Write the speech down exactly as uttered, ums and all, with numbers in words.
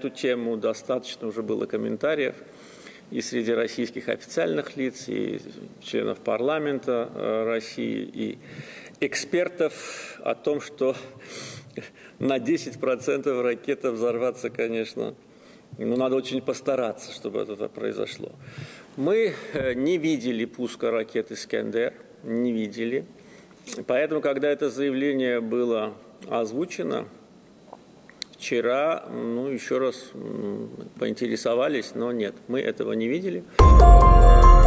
эту тему достаточно уже было комментариев и среди российских официальных лиц, и членов парламента России, и экспертов о том, что на десять процентов ракета взорваться, конечно, ну, надо очень постараться, чтобы это произошло. Мы не видели пуска ракет «Искандер», не видели. Поэтому, когда это заявление было озвучено, вчера, ну, еще раз поинтересовались, но нет, мы этого не видели.